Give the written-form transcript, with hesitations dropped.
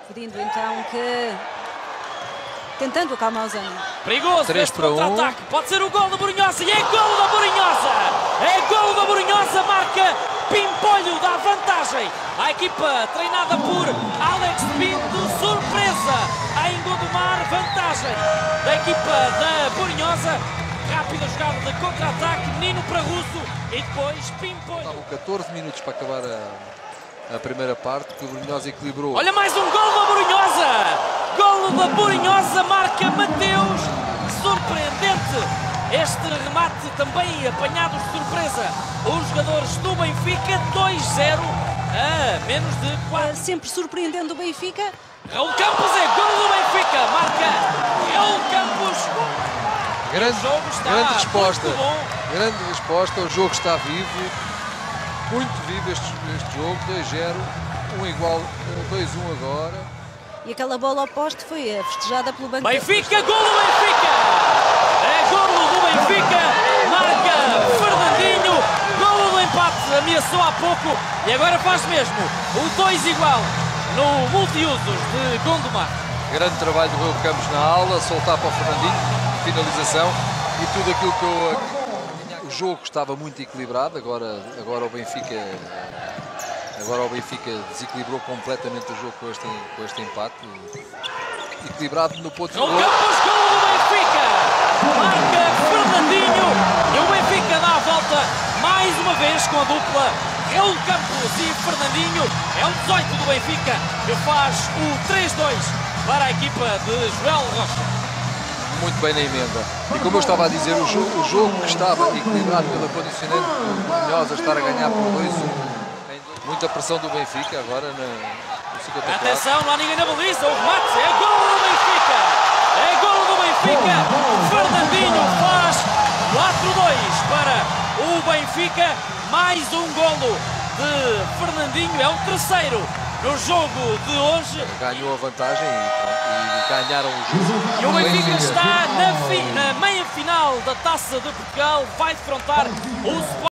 Pedindo então que... Tentando acalmar o Zana. Perigoso este contra-ataque. Pode ser o gol da Boronhosa. E é gol da Boronhosa. É gol da Boronhosa. Marca Pimpolho. Dá vantagem à equipa treinada por Alex Pinto. Surpresa em Gondomar. Vantagem da equipa da Boronhosa. Rápida jogada de contra-ataque. Menino para Russo. E depois Pimpolho. Estavam 14 minutos para acabar a primeira parte, que o Boronhosa equilibrou. Olha mais um gol da Boronhosa. Golo da Boronhosa, marca Mateus. Surpreendente este remate, também apanhado de surpresa. Os jogadores do Benfica, 2-0 a menos de 4. Sempre surpreendendo o Benfica. Raul Campos é golo do Benfica, marca Raul Campos. Grande resposta, grande resposta, o jogo está vivo, muito vivo este jogo, 2-0, 1 igual, 2-1 agora. E aquela bola ao poste foi festejada pelo banco. Benfica, golo do Benfica! É golo do Benfica, marca Fernandinho, golo do empate, ameaçou há pouco e agora faz mesmo o 2 igual no multiusos de Gondomar. Grande trabalho do Raul Campos na aula, soltar para o Fernandinho, finalização e tudo aquilo que eu... O jogo estava muito equilibrado, agora o Benfica desequilibrou completamente o jogo com este empate. Equilibrado no ponto de gol. Campos, gol do Benfica! Marca Fernandinho e o Benfica dá a volta mais uma vez com a dupla Raul Campos e Fernandinho. É o 18 do Benfica que faz o 3-2 para a equipa de Joel Rocha. Muito bem na emenda. E como eu estava a dizer, o jogo que estava equilibrado pela condicionante do Boronhosa estar a ganhar por 2-1. Muita pressão do Benfica agora no 54. Atenção, não há ninguém na baliza, o remate é gol do Benfica! É gol do Benfica! Fernandinho faz 4-2 para o Benfica. Mais um golo de Fernandinho, é o terceiro no jogo de hoje. Ganhou a vantagem e ganharam o jogo. E o Benfica está na meia final da Taça de Portugal, vai defrontar o